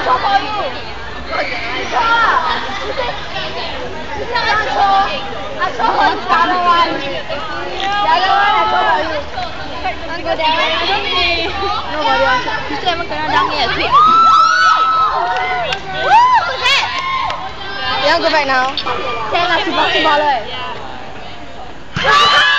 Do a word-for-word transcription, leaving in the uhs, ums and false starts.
show for you. Show ah. This one I show. I show for the other one. The other one I show for you. Want to go there? Nobody wants to. You still haven't gone down yet. Quick. Woo! What's that? You want to go back now? Ten lah, si bawah si bawah.